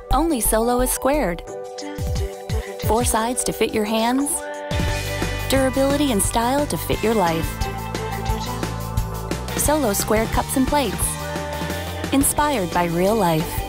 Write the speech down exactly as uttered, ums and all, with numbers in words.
Only Solo is squared. Four sides to fit your hands. Durability and style to fit your life. Solo squared cups and plates. Inspired by real life.